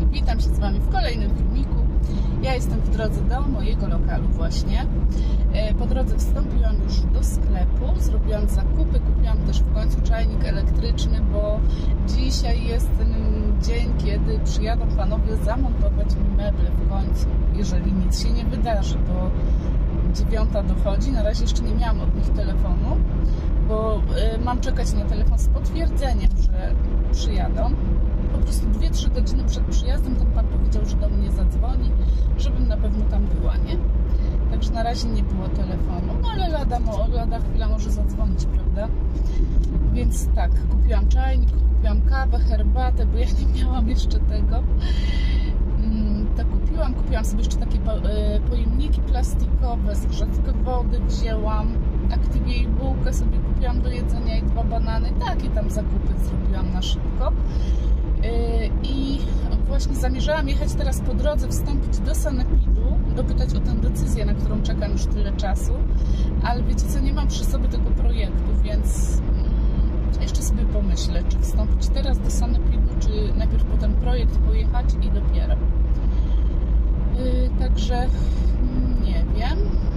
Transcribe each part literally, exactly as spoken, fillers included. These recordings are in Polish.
Witam się z Wami w kolejnym filmiku. Ja jestem w drodze do mojego lokalu właśnie. Po drodze wstąpiłam już do sklepu, zrobiłam zakupy, kupiłam też w końcu czajnik elektryczny, bo dzisiaj jest ten dzień, kiedy przyjadą panowie zamontować mi meble w końcu, jeżeli nic się nie wydarzy, bo dziewiąta dochodzi, na razie jeszcze nie miałam od nich telefonu, bo mam czekać na telefon z potwierdzeniem, że przyjadą. Po prostu dwie trzy godziny przed przyjazdem ten pan powiedział, że do mnie zadzwoni, żebym na pewno tam była, nie? Także na razie nie było telefonu, no ale lada, lada chwila może zadzwonić, prawda? Więc tak, kupiłam czajnik, kupiłam kawę, herbatę, bo ja nie miałam jeszcze tego. To kupiłam, kupiłam sobie jeszcze takie pojemniki plastikowe, zgrzewkę wody wzięłam, Activia i bułkę sobie kupiłam do jedzenia i dwa banany, takie tam zakupy zrobiłam na szybko. I właśnie zamierzałam jechać teraz po drodze, wstąpić do sanepidu, dopytać o tę decyzję, na którą czekam już tyle czasu, ale wiecie co, nie mam przy sobie tego projektu, więc jeszcze sobie pomyślę, czy wstąpić teraz do sanepidu, czy najpierw po ten projekt pojechać i dopiero. Yy, także nie wiem.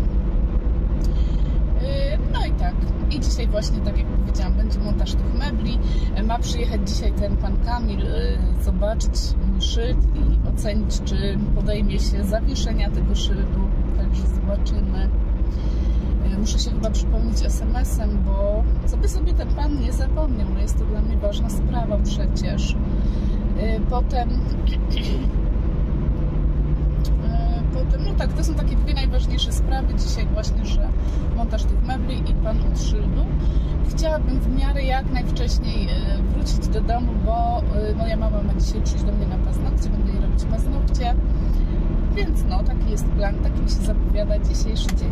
Yy, no i tak. I dzisiaj właśnie, tak jak powiedziałam, będzie montaż tych mebli. Ma przyjechać dzisiaj ten pan Kamil, yy, zobaczyć mój szyld i ocenić, czy podejmie się zawieszenia tego szyldu. Także zobaczymy. Yy, muszę się chyba przypomnieć es em esem, bo co by sobie ten pan nie zapomniał, no jest to dla mnie ważna sprawa przecież. Yy, potem... Potem, no tak, to są takie dwie najważniejsze sprawy dzisiaj właśnie, że montaż tych mebli i pan od szyldu. Chciałabym w miarę jak najwcześniej wrócić do domu, bo moja mama ma dzisiaj przyjść do mnie na paznokcie, będę jej robić paznokcie, więc no, taki jest plan, taki mi się zapowiada dzisiejszy dzień.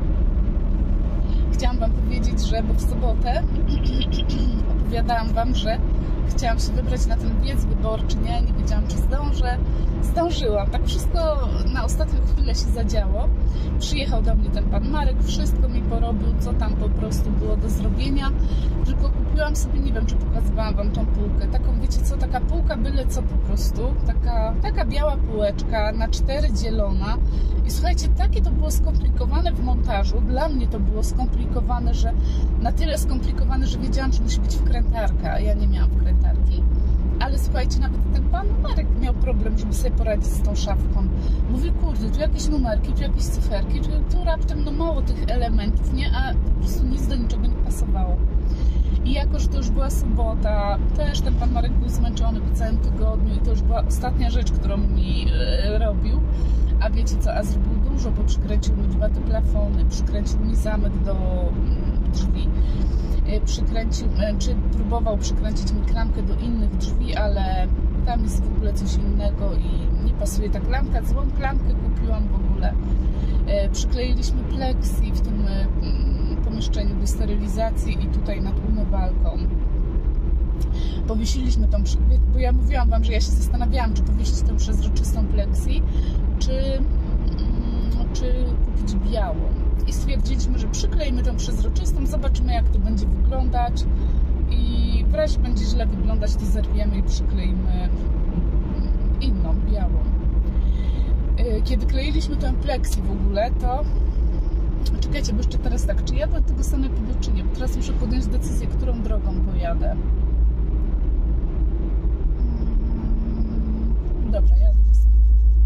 Chciałam Wam powiedzieć, że bo w sobotę opowiadałam Wam, że chciałam się wybrać na ten wiec wyborczy, nie, nie wiedziałam, czy zdążę. Zdążyłam. Tak wszystko na ostatnią chwilę się zadziało. Przyjechał do mnie ten pan Marek, wszystko mi porobił, co tam po prostu było do zrobienia. Tylko kupiłam sobie, nie wiem, czy pokazywałam Wam tą półkę. Taką, wiecie co, taka półka byle co po prostu. Taka, taka biała półeczka, na cztery dzielona. I słuchajcie, takie to było skomplikowane w montażu. Dla mnie to było skomplikowane, że na tyle skomplikowane, że wiedziałam, że musi być wkrętarka, a ja nie miałam wkrętarki. Ale słuchajcie, nawet ten pan Marek miał problem, żeby sobie poradzić z tą szafką. Mówi, kurde, tu jakieś numerki, tu jakieś cyferki, tu, tu raptem no mało tych elementów, nie? A po prostu nic do niczego nie pasowało. I jako, że to już była sobota, też ten pan Marek był zmęczony po całym tygodniu i to już była ostatnia rzecz, którą mi e, robił. A wiecie co, a zrobił dużo, bo przykręcił mi dwa te plafony, przykręcił mi zamek do mm, drzwi. Przykręcił, czy próbował przykręcić mi klamkę do innych drzwi, ale tam jest w ogóle coś innego i nie pasuje ta klamka. Złą klamkę kupiłam w ogóle. Przykleiliśmy pleksji w tym pomieszczeniu do sterylizacji i tutaj nad umywalką. Powiesiliśmy tą, bo ja mówiłam Wam, że ja się zastanawiałam, czy powiesić tą przezroczystą pleksji, czy, czy kupić białą. I stwierdziliśmy, że przyklejmy tą przezroczystą, zobaczymy, jak to będzie wyglądać i w razie będzie źle wyglądać, to zerwiemy i przykleimy inną, białą. Kiedy kleiliśmy tę pleksję w ogóle, to czekajcie, bo jeszcze teraz tak, czy jadę do tego sanepidu, czy nie, bo teraz muszę podjąć decyzję, którą drogą pojadę. Dobra, jadę do sanepidu.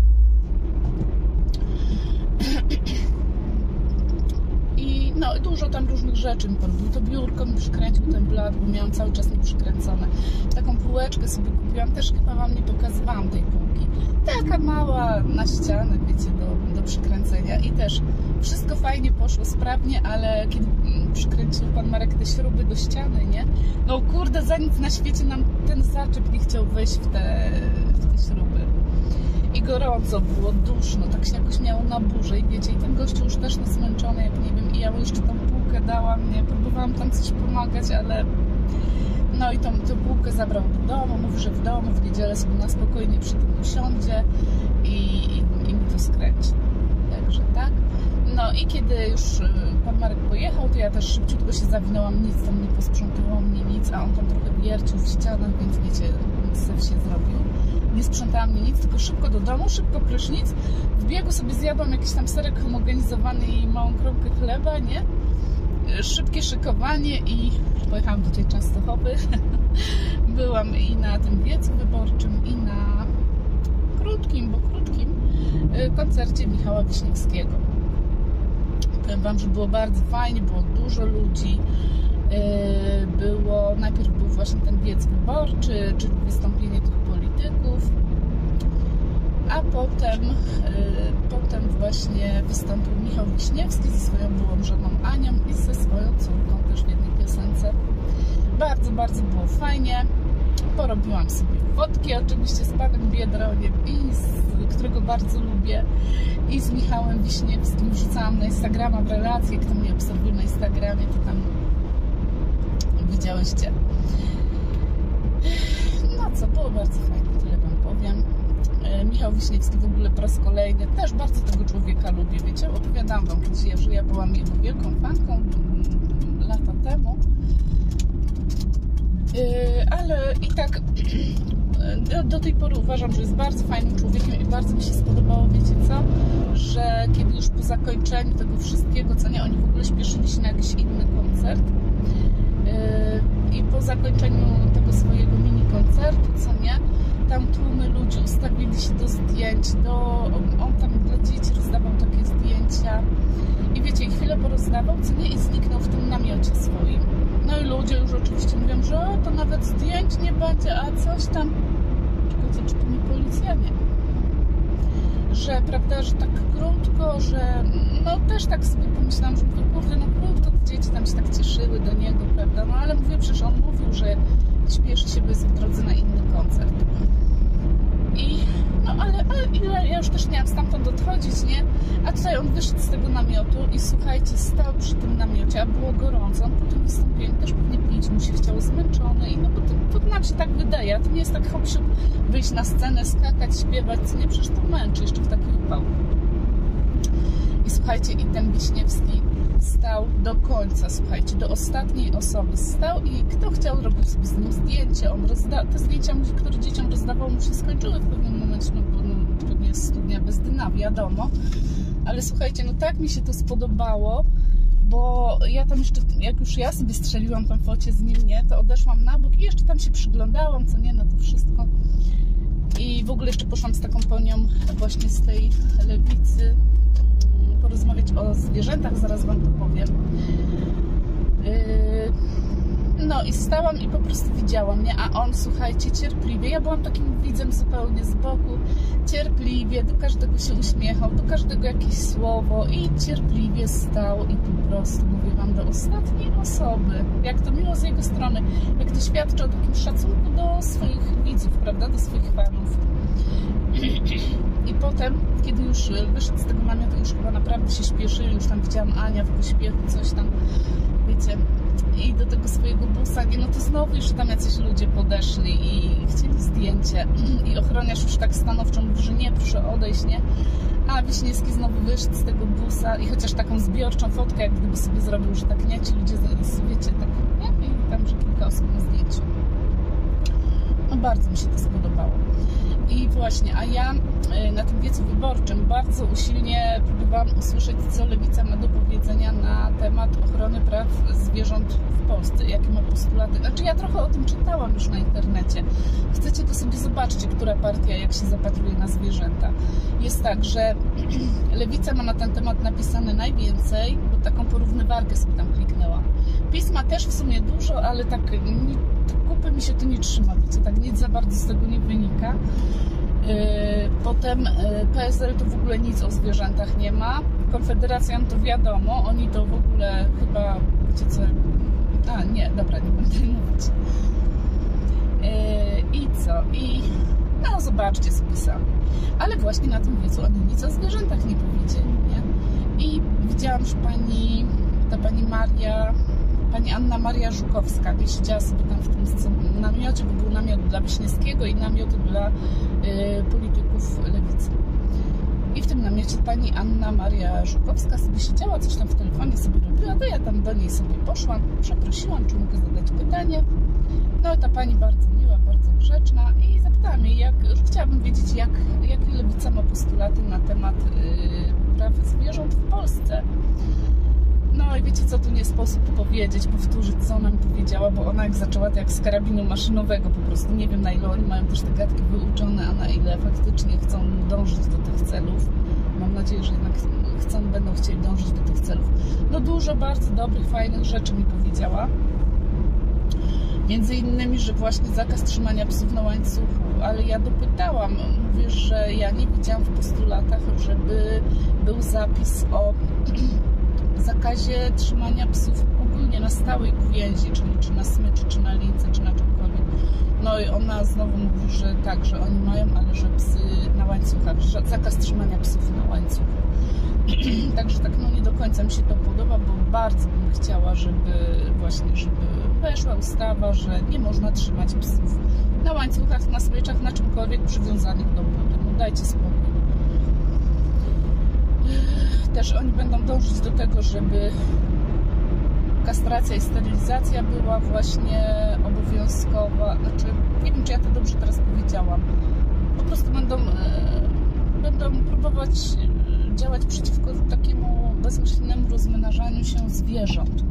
No, dużo tam różnych rzeczy mi porobił. To biurko mi przykręcił ten blat, bo miałam cały czas nieprzykręcone. Taką półeczkę sobie kupiłam, też chyba Wam nie pokazywałam tej półki. Taka mała na ścianę, wiecie, do, do przykręcenia. I też wszystko fajnie poszło, sprawnie, ale kiedy przykręcił pan Marek te śruby do ściany, nie? No kurde, za nic na świecie nam ten zaczep nie chciał wejść w te, w te śruby. I gorąco było, duszno, tak się jakoś miało na burzę i wiecie, i ten gościu już też zmęczony, jak nie wiem, i ja mu jeszcze tą półkę dałam, nie, próbowałam tam coś pomagać, ale no i tą, tą półkę zabrał do domu, mówi, że w domu w niedzielę sobie na spokojnie przy tym usiądzie i, i, i mi to skręci. Także tak. No i kiedy już pan Marek pojechał, to ja też szybciutko się zawinęłam, nic tam nie posprzątało mnie, nic, a on tam trochę wiercił w ścianach, więc wiecie, syf się zrobił. nie sprzątałam nie nic, tylko szybko do domu, szybko prysznic, w biegu sobie zjadłam jakiś tam serek homogenizowany i małą kromkę chleba, nie? Szybkie szykowanie i pojechałam do tej Częstochowy. Byłam i na tym wiecu wyborczym, i na krótkim, bo krótkim koncercie Michała Wiśniewskiego. Powiem Wam, że było bardzo fajnie, było dużo ludzi. Było, najpierw był właśnie ten wiec wyborczy, czyli wystąpienie tych polityków, a potem, potem właśnie wystąpił Michał Wiśniewski ze swoją byłą żoną Anią i ze swoją córką też w jednej piosence. Bardzo, bardzo było fajnie. Porobiłam sobie fotki oczywiście z panem Biedroniem, i z, którego bardzo lubię, i z Michałem Wiśniewskim. Wrzucałam na Instagrama w relacje. Kto mnie obserwuje na Instagramie, to tam widziałyście. No co, było bardzo fajnie, tyle Wam powiem. Michał Wiśniewski w ogóle po raz kolejny, też bardzo tego człowieka lubię, wiecie, opowiadałam Wam kiedyś, że ja byłam jego wielką fanką lata temu, ale i tak do, do tej pory uważam, że jest bardzo fajnym człowiekiem i bardzo mi się spodobało, wiecie co, że kiedy już po zakończeniu tego wszystkiego, co nie, oni w ogóle śpieszyli się na jakiś inny koncert, i po zakończeniu tego swojego mini koncertu, co nie, tam tłumy ludzi ustawili się do zdjęć, do, on tam dla dzieci rozdawał takie zdjęcia i wiecie, chwilę porozdawał, co nie, i zniknął w tym namiocie swoim. No i ludzie już oczywiście mówią, że o, to nawet zdjęć nie będzie, a coś tam, czekajcie, czy to nie policjanie, że prawda, że tak krótko, że no też tak sobie pomyślałam, że mówię, kurde, no krótko te dzieci tam się tak cieszyły do niego, prawda, no ale mówię, przecież on mówił, że śpieszy się, bo jest w drodze na inny koncert. I no ale, ale ja już też nie miałam stamtąd odchodzić, nie? A tutaj on wyszedł z tego namiotu i słuchajcie, stał przy tym namiocie, a było gorąco. On po tym wystąpieniu też pewnie pić mu się chciało, zmęczony. I no bo to, to nam się tak wydaje, a to nie jest tak hop siup, wyjść na scenę, skakać, śpiewać, co nie, przecież to męczy jeszcze w taki upał. I słuchajcie, i ten Wiśniewski stał do końca, słuchajcie, do ostatniej osoby stał i kto chciał, robił sobie z nim zdjęcie. On rozda te zdjęcia, które dzieciom rozdawał, mu się skończyły w pewnym momencie, no bo no, pewnie jest studnia bez dna, wiadomo. Ale słuchajcie, no tak mi się to spodobało, bo ja tam jeszcze, jak już ja sobie strzeliłam tam focie z nim, nie, to odeszłam na bok i jeszcze tam się przyglądałam, co nie, na to wszystko. I w ogóle jeszcze poszłam z taką panią właśnie z tej Lewicy porozmawiać o zwierzętach, zaraz Wam to powiem. No i stałam i po prostu widziałam, nie? A on, słuchajcie, cierpliwie, ja byłam takim widzem zupełnie z boku, cierpliwie, do każdego się uśmiechał, do każdego jakieś słowo i cierpliwie stał i po prostu, mówię Wam, do ostatniej osoby. Jak to miło z jego strony, jak to świadczy o takim szacunku do swoich widzów, prawda, do swoich fanów. I potem, kiedy już wyszedł z tego namiotu, już chyba naprawdę się śpieszyli, już tam widziałam Ania w pośpiechu, coś tam, wiecie, i do tego swojego busa, nie, no to znowu jeszcze tam jacyś ludzie podeszli i chcieli zdjęcie i ochroniarz już tak stanowczo mówi, że nie, proszę odejść, nie, a Wiśniewski znowu wyszedł z tego busa i chociaż taką zbiorczą fotkę, jak gdyby sobie zrobił, że tak nie, ci ludzie, wiecie, tak, nie, i tam, że kilka osób na zdjęciu. No bardzo mi się to spodobało. I właśnie, a ja na tym wiecu wyborczym bardzo usilnie próbowałam usłyszeć, co Lewica ma do powiedzenia na temat ochrony praw zwierząt w Polsce, jakie ma postulaty. Znaczy ja trochę o tym czytałam już na internecie. Chcecie, to sobie zobaczcie, która partia jak się zapatruje na zwierzęta. Jest tak, że Lewica ma na ten temat napisane najwięcej, bo taką porównywarkę sobie tam kliknęłam. PiS ma też w sumie dużo, ale tak kupy mi się to nie trzyma, wiecie, tak nic za bardzo z tego nie wynika. Potem P S L to w ogóle nic o zwierzętach nie ma. Konfederacja to wiadomo, oni to w ogóle chyba, wiecie co, a nie, dobra, nie będę mówić. I co? I no zobaczcie sobie sami. Ale właśnie na tym wiecu oni nic o zwierzętach nie powiedzieli, nie? I widziałam, że pani, ta pani Maria, pani Anna Maria Żukowska, gdzie siedziała sobie tam w tym namiocie, bo był namiot dla Wiśniewskiego i namiot dla y, polityków Lewicy. I w tym namiocie pani Anna Maria Żukowska sobie siedziała, coś tam w telefonie sobie robiła, to ja tam do niej sobie poszłam, przeprosiłam, czy mogę zadać pytanie. No i ta pani bardzo miła, bardzo grzeczna i zapytałam jej, jak, że chciałabym wiedzieć, jak, jakie Lewica ma postulaty na temat yy, praw zwierząt w Polsce. No i wiecie co, tu nie sposób powiedzieć, powtórzyć, co ona mi powiedziała, bo ona jak zaczęła, to jak z karabinu maszynowego, po prostu nie wiem, na ile oni mają też te gadki wyuczone, a na ile faktycznie chcą dążyć do tych celów. Mam nadzieję, że jednak chcą, będą chcieli dążyć do tych celów. No dużo bardzo dobrych, fajnych rzeczy mi powiedziała. Między innymi, że właśnie zakaz trzymania psów na łańcuchu, ale ja dopytałam, mówię, że ja nie widziałam w postulatach, żeby był zapis o zakazie trzymania psów ogólnie na stałej uwięzi, czyli czy na smyczy, czy na lince, czy na czymkolwiek. No i ona znowu mówi, że tak, że oni mają, ale że psy na łańcuchach, że zakaz trzymania psów na łańcuchu. Także tak, no nie do końca mi się to podoba, bo bardzo bym chciała, żeby właśnie, żeby weszła ustawa, że nie można trzymać psów na łańcuchach, na smyczach, na czymkolwiek przywiązanych do budy. No dajcie spokój. Też oni będą dążyć do tego, żeby kastracja i sterylizacja była właśnie obowiązkowa. Znaczy, nie wiem, czy ja to dobrze teraz powiedziałam. Po prostu będą, będą próbować działać przeciwko takiemu bezmyślnemu rozmnażaniu się zwierząt.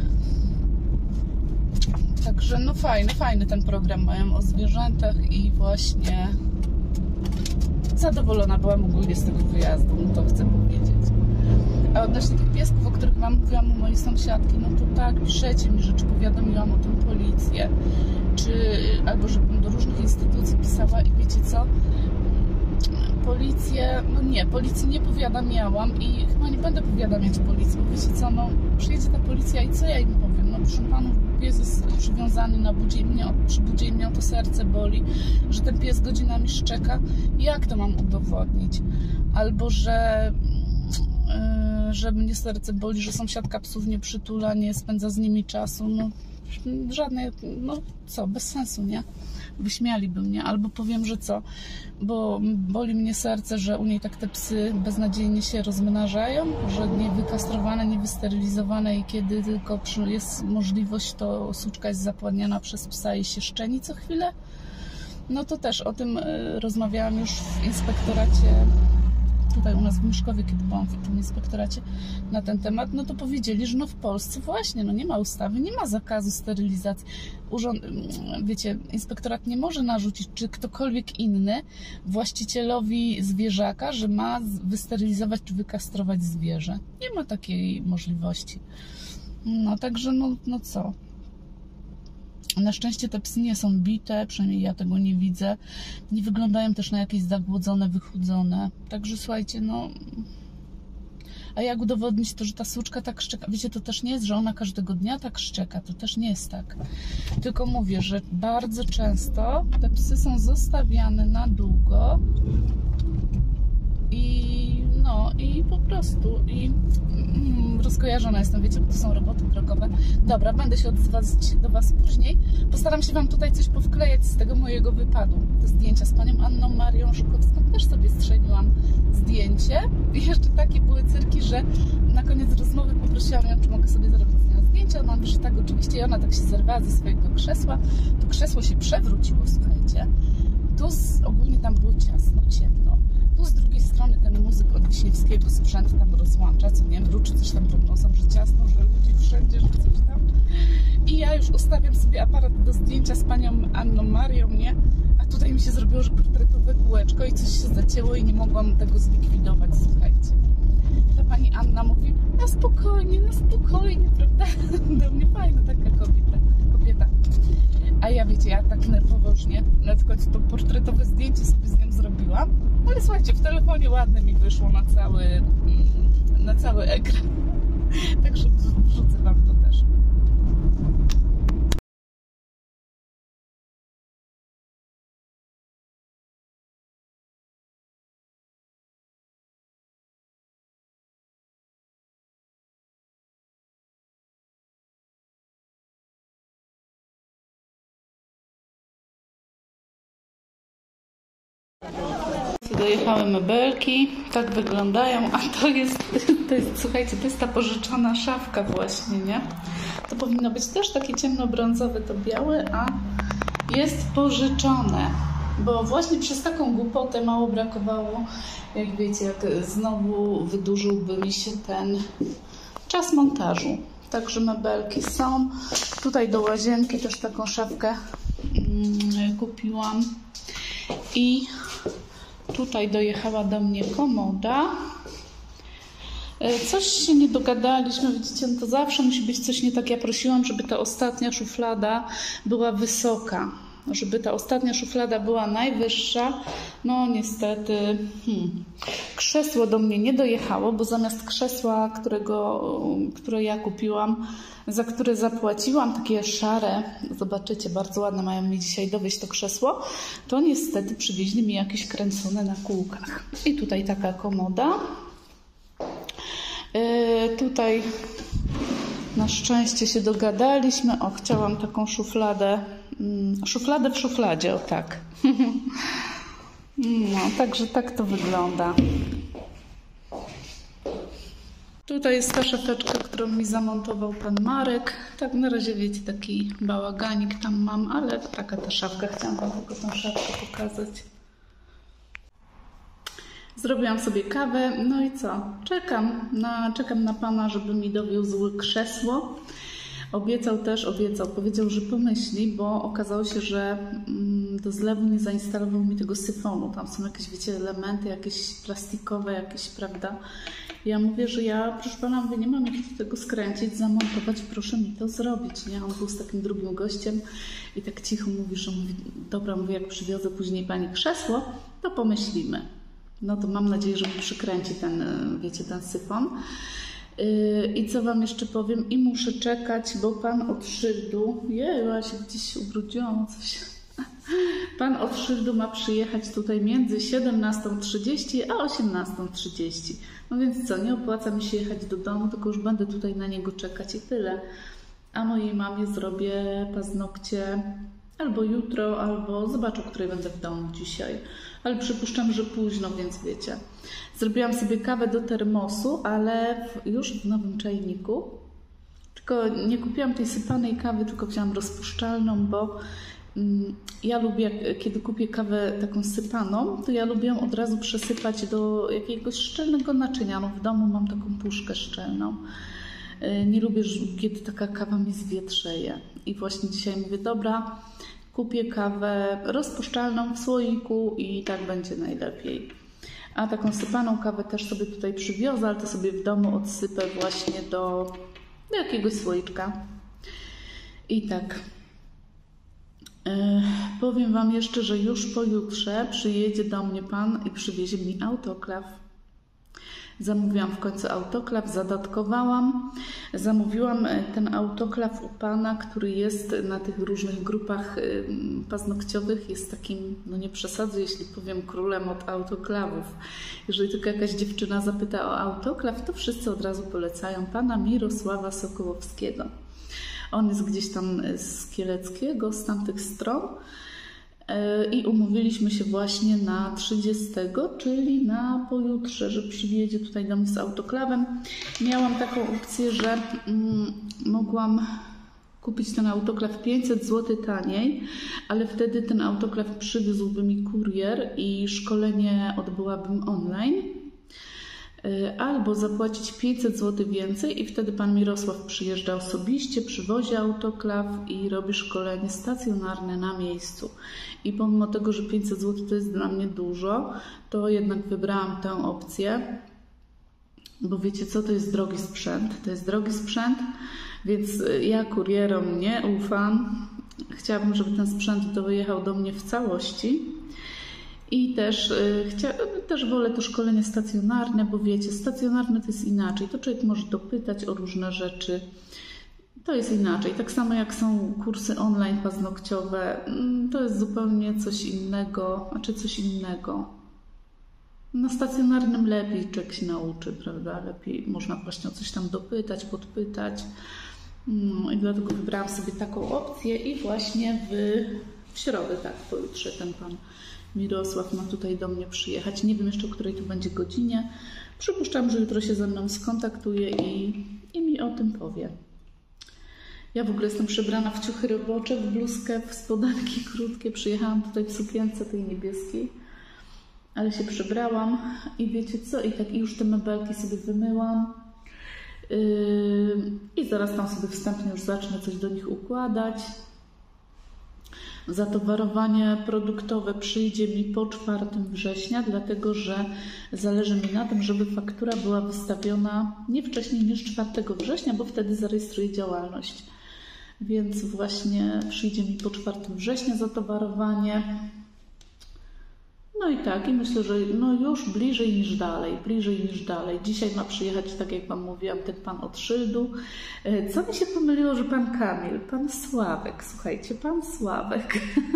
Także no fajny, fajny ten program mają o zwierzętach i właśnie zadowolona byłam ogólnie z tego wyjazdu, no to chcę powiedzieć. A odnośnie tych piesków, o których wam mówiłam u mojej sąsiadki, no to tak, piszecie mi, że czy powiadomiłam o tym policję, czy albo żebym do różnych instytucji pisała i wiecie co? Policję, no nie, policji nie powiadamiałam i chyba nie będę powiadamiać policji, bo wiecie co, no przyjedzie ta policja i co ja im powiem? No proszę panów, pies jest przywiązany na budzie i mnie, przy budzie i mnie to serce boli, że ten pies godzinami szczeka. Jak to mam udowodnić? Albo, że yy, że mnie serce boli, że sąsiadka psów nie przytula, nie spędza z nimi czasu, no żadne, no co, bez sensu, nie? Wyśmialiby mnie, albo powiem, że co, bo boli mnie serce, że u niej tak te psy beznadziejnie się rozmnażają, że nie wykastrowane, nie wysterylizowane i kiedy tylko jest możliwość, to suczka jest zapładniana przez psa i się szczeni co chwilę. No to też o tym rozmawiałam już w inspektoracie, tutaj u nas w Myszkowie, kiedy byłam w tym inspektoracie na ten temat, no to powiedzieli, że no w Polsce właśnie, no nie ma ustawy, nie ma zakazu sterylizacji. Urząd, wiecie, inspektorat nie może narzucić, czy ktokolwiek inny właścicielowi zwierzaka, że ma wysterylizować czy wykastrować zwierzę. Nie ma takiej możliwości. No także no, no co? Na szczęście te psy nie są bite, przynajmniej ja tego nie widzę. Nie wyglądają też na jakieś zagłodzone, wychudzone. Także słuchajcie, no... A jak udowodnić to, że ta suczka tak szczeka? Wiecie, to też nie jest, że ona każdego dnia tak szczeka. To też nie jest tak. Tylko mówię, że bardzo często te psy są zostawiane na długo i no i po prostu i mm, rozkojarzona jestem, wiecie, bo to są roboty drogowe. Dobra, będę się odzywać do was później. Postaram się wam tutaj coś powklejać z tego mojego wypadu. Te zdjęcia z panią Anną Marią Żukowską też sobie strzeliłam zdjęcie. I jeszcze takie były cyrki, że na koniec rozmowy poprosiłam ją, czy mogę sobie zrobić z nią zdjęcie. Ona mówi, że tak, oczywiście. I ona tak się zerwała ze swojego krzesła. To krzesło się przewróciło, słuchajcie. Tu z, ogólnie tam było ciasno, ciemno. Tu z drugiej strony ten muzyk od Wiśniewskiego sprzęt tam rozłącza, co nie, mruczy coś tam pod nosem, że ciasno, że ludzi wszędzie, że coś tam. I ja już ustawiam sobie aparat do zdjęcia z panią Anną Marią, nie? A tutaj mi się zrobiło, że portretowe kółeczko i coś się zacięło i nie mogłam tego zlikwidować, słuchajcie. Ta pani Anna mówi, na spokojnie, na spokojnie, prawda? Do mnie fajna taka kobieta. kobieta. A ja wiecie, ja tak nerwowo już nie, no w końcu to portretowe zdjęcie sobie z nią zrobiłam, ale słuchajcie, w telefonie ładne mi wyszło na cały, na cały ekran, także wrzucę wam to też. Dojechały mebelki, tak wyglądają, a to jest, to jest, słuchajcie, to jest ta pożyczona szafka właśnie, nie? To powinno być też takie ciemnobrązowe, to białe, a jest pożyczone, bo właśnie przez taką głupotę mało brakowało, jak wiecie, jak znowu wydłużyłby mi się ten czas montażu. Także mebelki są. Tutaj do łazienki też taką szafkę mm, kupiłam. I tutaj dojechała do mnie komoda. Coś się nie dogadaliśmy, widzicie, no to zawsze musi być coś nie tak. Ja prosiłam, żeby ta ostatnia szuflada była wysoka, żeby ta ostatnia szuflada była najwyższa. No niestety hmm, krzesło do mnie nie dojechało, bo zamiast krzesła, którego, które ja kupiłam, za które zapłaciłam, takie szare, zobaczycie, bardzo ładne, mają mi dzisiaj dowieść to krzesło, to niestety przywieźli mi jakieś kręcone na kółkach. I tutaj taka komoda. Yy, tutaj na szczęście się dogadaliśmy. O, chciałam taką szufladę. Yy, szufladę w szufladzie, o tak. No, także tak to wygląda. Tutaj jest ta szafeczka, którą mi zamontował pan Marek. Tak na razie wiecie, taki bałaganik tam mam, ale taka ta szafka. Chciałam wam tylko tą szafkę pokazać. Zrobiłam sobie kawę, no i co? Czekam na, czekam na pana, żeby mi dowiózł krzesło. Obiecał też, obiecał, powiedział, że pomyśli, bo okazało się, że do zlewu nie zainstalował mi tego syfonu. Tam są jakieś, wiecie, elementy, jakieś plastikowe, jakieś, prawda? Ja mówię, że ja, proszę pana, mówię, nie mam jak tego skręcić, zamontować, proszę mi to zrobić, nie? On był z takim drugim gościem i tak cicho mówi, że mówi, dobra, mówię, jak przywiozę później pani krzesło, to pomyślimy. No to mam nadzieję, że mi przykręci ten, wiecie, ten syfon. Yy, I co wam jeszcze powiem? I muszę czekać, bo pan od szyldu... Jej, ja się gdzieś ubrudziłam coś. Pan od szyldu ma przyjechać tutaj między siedemnastą trzydzieści a osiemnastą trzydzieści. No więc co, nie opłaca mi się jechać do domu, tylko już będę tutaj na niego czekać i tyle. A mojej mamie zrobię paznokcie albo jutro, albo zobaczę, o której będę w domu dzisiaj. Ale przypuszczam, że późno, więc wiecie. Zrobiłam sobie kawę do termosu, ale w, już w nowym czajniku. Tylko nie kupiłam tej sypanej kawy, tylko wzięłam rozpuszczalną, bo mm, ja lubię, kiedy kupię kawę taką sypaną, to ja lubię ją od razu przesypać do jakiegoś szczelnego naczynia. No, w domu mam taką puszkę szczelną. Nie lubię, kiedy taka kawa mi zwietrzeje. I właśnie dzisiaj mówię, dobra, kupię kawę rozpuszczalną w słoiku i tak będzie najlepiej. A taką sypaną kawę też sobie tutaj przywiozę, ale to sobie w domu odsypę właśnie do, do jakiegoś słoiczka. I tak. Yy, powiem wam jeszcze, że już pojutrze przyjedzie do mnie pan i przywiezie mi autoklaw. Zamówiłam w końcu autoklaw, zadatkowałam. Zamówiłam ten autoklaw u pana, który jest na tych różnych grupach paznokciowych. Jest takim, no nie przesadzę, jeśli powiem, królem od autoklawów. Jeżeli tylko jakaś dziewczyna zapyta o autoklaw, to wszyscy od razu polecają pana Mirosława Sokołowskiego. On jest gdzieś tam z Kieleckiego, z tamtych stron. I umówiliśmy się właśnie na trzydziestego, czyli na pojutrze, że przyjedzie tutaj do mnie z autoklawem. Miałam taką opcję, że mm, mogłam kupić ten autoklaw pięćset złotych taniej, ale wtedy ten autoklaw przywiózłby mi kurier i szkolenie odbyłabym online. Albo zapłacić pięćset złotych więcej i wtedy pan Mirosław przyjeżdża osobiście, przywozi autoklaw i robi szkolenie stacjonarne na miejscu. I pomimo tego, że pięćset złotych to jest dla mnie dużo, to jednak wybrałam tę opcję, bo wiecie co, to jest drogi sprzęt, to jest drogi sprzęt, więc ja kurierom nie ufam. Chciałabym, żeby ten sprzęt dojechał do mnie w całości. I też, y, chcia, też wolę to szkolenie stacjonarne, bo wiecie, stacjonarne to jest inaczej. To człowiek może dopytać o różne rzeczy. To jest inaczej. Tak samo jak są kursy online paznokciowe, to jest zupełnie coś innego, znaczy coś innego. Na stacjonarnym lepiej człowiek się nauczy, prawda? Lepiej można właśnie o coś tam dopytać, podpytać. No i dlatego wybrałam sobie taką opcję i właśnie w, w środę, tak, pojutrze ten pan Mirosław ma tutaj do mnie przyjechać. Nie wiem jeszcze, o której tu będzie godzinie. Przypuszczam, że jutro się ze mną skontaktuje i, i mi o tym powie. Ja w ogóle jestem przebrana w ciuchy robocze, w bluzkę, w spodenki krótkie. Przyjechałam tutaj w sukience tej niebieskiej, ale się przebrałam i wiecie co? I tak już te mebelki sobie wymyłam. Yy, I zaraz tam sobie wstępnie już zacznę coś do nich układać. Zatowarowanie produktowe przyjdzie mi po czwartego września, dlatego że zależy mi na tym, żeby faktura była wystawiona nie wcześniej niż czwartego września, bo wtedy zarejestruję działalność. Więc właśnie przyjdzie mi po czwartego września zatowarowanie. No i tak, i myślę, że no już bliżej niż dalej, bliżej niż dalej. Dzisiaj ma przyjechać, tak jak Wam mówiłam, ten pan od szyldu. Co mi się pomyliło, że pan Kamil, pan Sławek, słuchajcie, pan Sławek.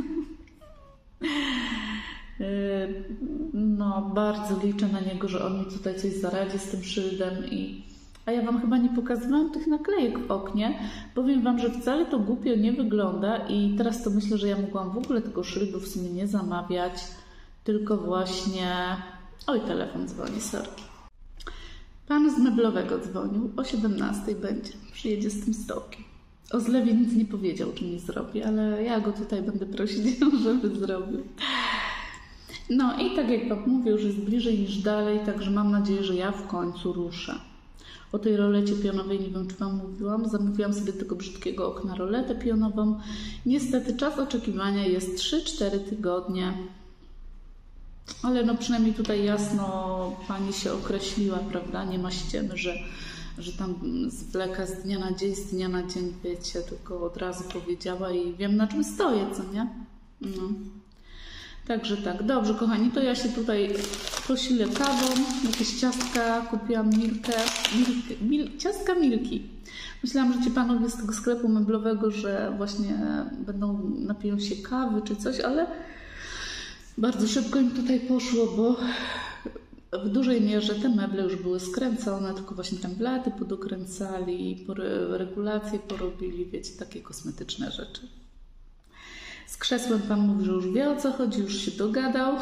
No, bardzo liczę na niego, że on mi tutaj coś zaradzi z tym szyldem i... A ja Wam chyba nie pokazywałam tych naklejek w oknie. Powiem Wam, że wcale to głupio nie wygląda i teraz to myślę, że ja mogłam w ogóle tego szyldu w sumie nie zamawiać. Tylko właśnie... Oj, telefon dzwoni, sorki. Pan z meblowego dzwonił, o siedemnastej będzie, przyjedzie z tym stołkiem. O zlewie nic nie powiedział, czy mi zrobi, ale ja go tutaj będę prosić, żeby zrobił. No i tak jak Wam mówię, już jest bliżej niż dalej, także mam nadzieję, że ja w końcu ruszę. O tej rolecie pionowej nie wiem, czy Wam mówiłam. Zamówiłam sobie tego brzydkiego okna roletę pionową. Niestety czas oczekiwania jest trzy cztery tygodnie. Ale no przynajmniej tutaj jasno Pani się określiła, prawda? Nie ma ściemy, że, że tam zwleka z dnia na dzień, z dnia na dzień, wiecie, tylko od razu powiedziała i wiem, na czym stoję, co nie? No. Także tak, dobrze kochani, to ja się tutaj posilę kawą, jakieś ciastka, kupiłam Milkę, milk, mil, ciastka Milki. Myślałam, że ci panowie z tego sklepu meblowego, że właśnie będą, napiją się kawy czy coś, ale bardzo szybko im tutaj poszło, bo w dużej mierze te meble już były skręcone, tylko właśnie tam blaty podokręcali, regulacje porobili, wiecie, takie kosmetyczne rzeczy. Z krzesłem pan mówi, że już wie o co chodzi, już się dogadał.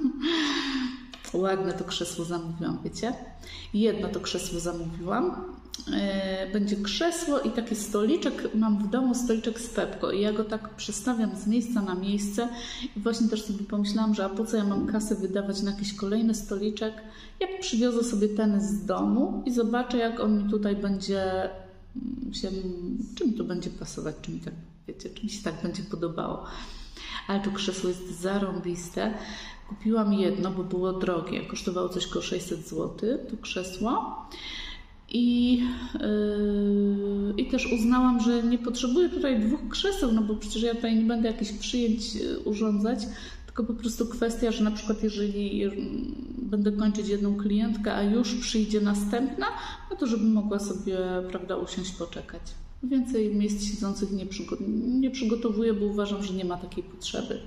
Ładne to krzesło zamówiłam, wiecie? Jedno to krzesło zamówiłam. Będzie krzesło i taki stoliczek, mam w domu stoliczek z Pepco i ja go tak przestawiam z miejsca na miejsce i właśnie też sobie pomyślałam, że a po co ja mam kasę wydawać na jakiś kolejny stoliczek, jak przywiozę sobie ten z domu i zobaczę, jak on mi tutaj będzie się, czy mi to będzie pasować, czy mi tak, wiecie, czy mi się tak będzie podobało. Ale to krzesło jest zarąbiste. Kupiłam jedno, bo było drogie, kosztowało coś koło sześćset złotych to krzesło. I, yy, I też uznałam, że nie potrzebuję tutaj dwóch krzeseł, no bo przecież ja tutaj nie będę jakichś przyjęć urządzać, tylko po prostu kwestia, że na przykład jeżeli będę kończyć jedną klientkę, a już przyjdzie następna, no to żebym mogła sobie, prawda, usiąść, poczekać. Więcej miejsc siedzących nie, przygo- nie przygotowuję, bo uważam, że nie ma takiej potrzeby.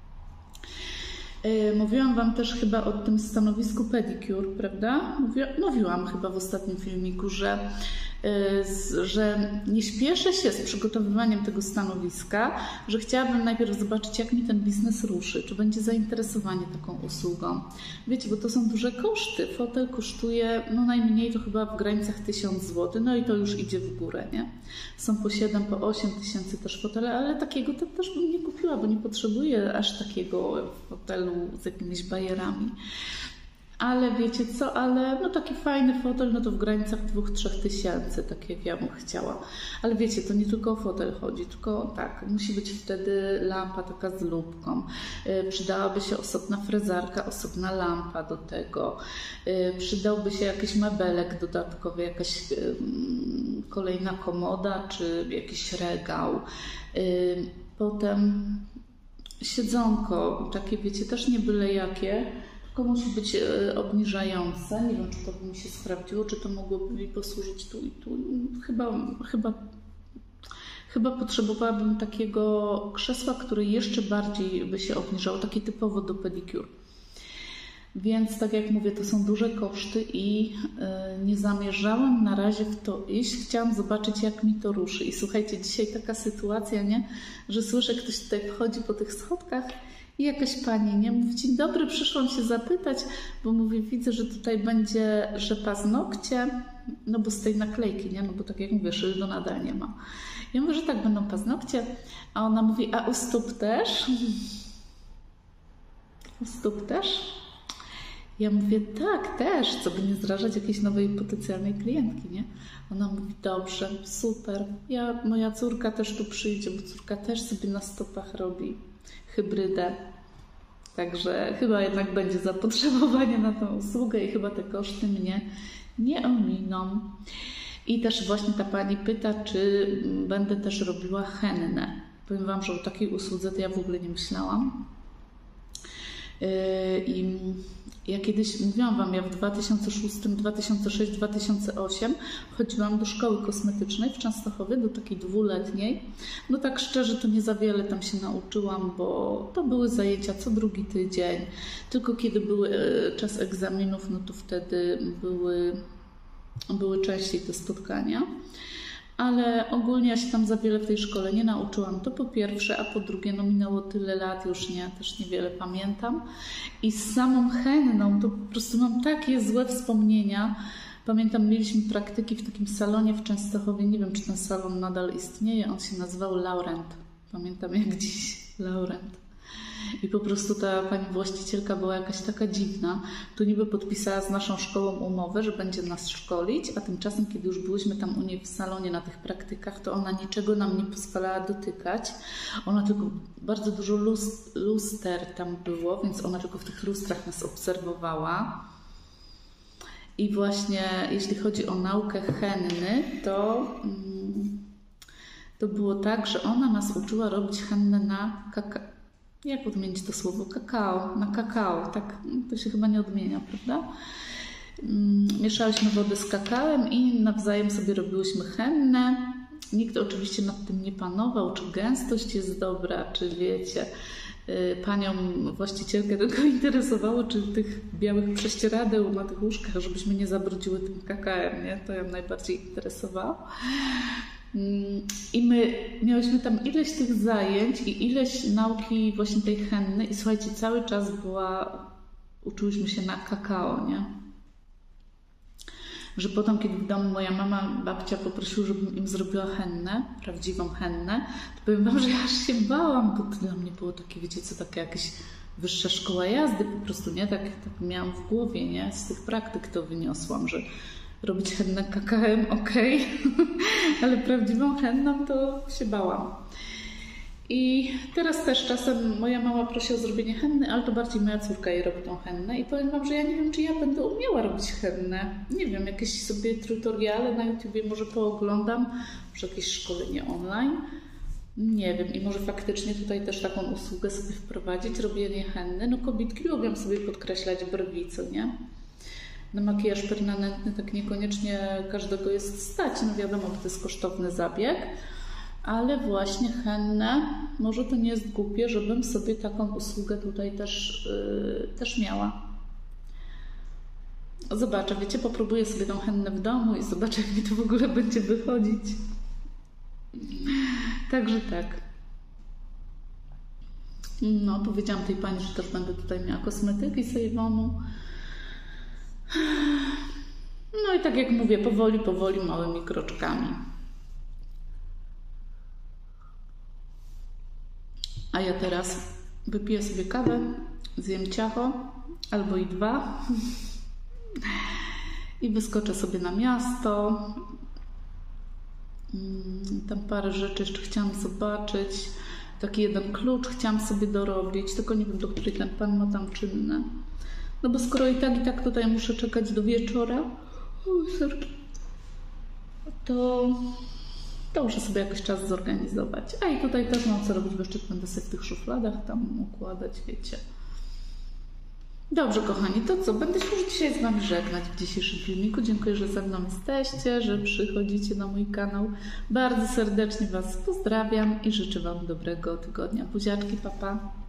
Mówiłam Wam też chyba o tym stanowisku pedicure, prawda? Mówiła, mówiłam chyba w ostatnim filmiku, że, że nie śpieszę się z przygotowywaniem tego stanowiska, że chciałabym najpierw zobaczyć, jak mi ten biznes ruszy, czy będzie zainteresowanie taką usługą. Wiecie, bo to są duże koszty. Fotel kosztuje no najmniej to chyba w granicach tysiąc złotych, no i to już idzie w górę, nie? Są po siedem, po osiem tysięcy też fotele, ale takiego to też bym nie kupiła, bo nie potrzebuję aż takiego fotelu z jakimiś bajerami. Ale wiecie co, ale no taki fajny fotel, no to w granicach dwóch do trzech tysięcy, tak jak ja bym chciała. Ale wiecie, to nie tylko o fotel chodzi, tylko tak, musi być wtedy lampa taka z lubką. Yy, przydałaby się osobna frezarka, osobna lampa do tego. Yy, przydałby się jakiś mebelek dodatkowy, jakaś yy, kolejna komoda, czy jakiś regał. Yy, potem siedzonko, takie wiecie, też nie byle jakie, tylko musi być obniżające. Nie wiem, czy to by mi się sprawdziło, czy to mogłoby mi posłużyć tu i tu. Chyba, chyba, chyba potrzebowałabym takiego krzesła, które jeszcze bardziej by się obniżało, takie typowo do pedicure. Więc tak jak mówię, to są duże koszty i yy, nie zamierzałam na razie w to iść. Chciałam zobaczyć, jak mi to ruszy. I słuchajcie, dzisiaj taka sytuacja, nie, że słyszę, ktoś tutaj wchodzi po tych schodkach I jakaś pani, nie? Mówi, dzień dobry, przyszłam się zapytać, bo mówię, widzę, że tutaj będzie, że paznokcie, no bo z tej naklejki, nie? No bo tak jak mówię, szyldu nadal nie ma. Ja mówię, że tak, będą paznokcie, a ona mówi, a u stóp też? U stóp też? Ja mówię, tak, też, co by nie zrażać jakiejś nowej potencjalnej klientki, nie? Ona mówi, dobrze, super, ja, moja córka też tu przyjdzie, bo córka też sobie na stopach robi hybrydę. Także chyba jednak będzie zapotrzebowanie na tę usługę i chyba te koszty mnie nie ominą. I też właśnie ta pani pyta, czy będę też robiła hennę. Powiem Wam, że o takiej usłudze to ja w ogóle nie myślałam. I ja kiedyś, mówiłam Wam, ja w dwa tysiące szóstym, dwa tysiące szóstym, dwa tysiące ósmym chodziłam do szkoły kosmetycznej w Częstochowie, do takiej dwuletniej. No tak szczerze to nie za wiele tam się nauczyłam, bo to były zajęcia co drugi tydzień. Tylko kiedy były czas egzaminów, no to wtedy były, były częściej te spotkania. Ale ogólnie ja się tam za wiele w tej szkole nie nauczyłam, to po pierwsze, a po drugie, no minęło tyle lat, już nie, też niewiele pamiętam. I z samą henną to po prostu mam takie złe wspomnienia. Pamiętam, mieliśmy praktyki w takim salonie w Częstochowie, nie wiem, czy ten salon nadal istnieje, on się nazywał Laurent. Pamiętam jak dziś, Laurent. I po prostu ta pani właścicielka była jakaś taka dziwna. Tu niby podpisała z naszą szkołą umowę, że będzie nas szkolić, a tymczasem, kiedy już byłyśmy tam u niej w salonie na tych praktykach, to ona niczego nam nie pozwalała dotykać. Ona tylko, bardzo dużo luster tam było, więc ona tylko w tych lustrach nas obserwowała. I właśnie jeśli chodzi o naukę henny, to, to było tak, że ona nas uczyła robić hennę na kakao. Jak odmienić to słowo? Kakao, na kakao, tak to się chyba nie odmienia, prawda? Mieszałyśmy wodę z kakałem i nawzajem sobie robiłyśmy hennę. Nikt oczywiście nad tym nie panował, czy gęstość jest dobra, czy wiecie, panią właścicielkę tylko interesowało, czy tych białych prześcieradeł na tych łóżkach, żebyśmy nie zabrudziły tym kakałem, nie? To ją najbardziej interesowało. I my miałyśmy tam ileś tych zajęć i ileś nauki właśnie tej henny i słuchajcie, cały czas była, uczyłyśmy się na kakao, nie? Że potem, kiedy w domu moja mama, babcia poprosiła, żebym im zrobiła hennę, prawdziwą hennę, to powiem Wam, że ja aż się bałam, bo to dla mnie było takie, wiecie co, taka jakaś wyższa szkoła jazdy po prostu, nie? Tak, tak miałam w głowie, nie? Z tych praktyk to wyniosłam, że robić hennę kakałem, okej, okay. Ale prawdziwą henną to się bałam. I teraz też czasem moja mama prosi o zrobienie henny, ale to bardziej moja córka jej robi tą hennę i powiem Wam, że ja nie wiem, czy ja będę umiała robić hennę. Nie wiem, jakieś sobie tutoriale na YouTubie może pooglądam, może jakieś szkolenie online. Nie wiem, i może faktycznie tutaj też taką usługę sobie wprowadzić, robienie henny. No kobietki lubią sobie podkreślać brwi, co nie? Na makijaż permanentny tak niekoniecznie każdego jest stać. No wiadomo, to jest kosztowny zabieg, ale właśnie hennę, może to nie jest głupie, żebym sobie taką usługę tutaj też, yy, też miała. Zobaczę, wiecie, popróbuję sobie tą hennę w domu i zobaczę, jak mi to w ogóle będzie wychodzić. Także tak. No, powiedziałam tej pani, że też będę tutaj miała kosmetyki z Avonu. No i tak jak mówię, powoli, powoli, małymi kroczkami. A ja teraz wypiję sobie kawę, zjem ciacho, albo i dwa i wyskoczę sobie na miasto. Tam parę rzeczy jeszcze chciałam zobaczyć. Taki jeden klucz chciałam sobie dorobić, tylko nie wiem, do której ten pan ma tam czynne. No bo skoro i tak, i tak tutaj muszę czekać do wieczora, o, serki, to, to muszę sobie jakoś czas zorganizować. A i tutaj też mam co robić, bo jeszcze będę sobie w tych szufladach tam układać, wiecie. Dobrze, kochani, to co? Będę się już dzisiaj z Wami żegnać w dzisiejszym filmiku. Dziękuję, że ze mną jesteście, że przychodzicie na mój kanał. Bardzo serdecznie Was pozdrawiam i życzę Wam dobrego tygodnia. Buziaczki, pa, pa.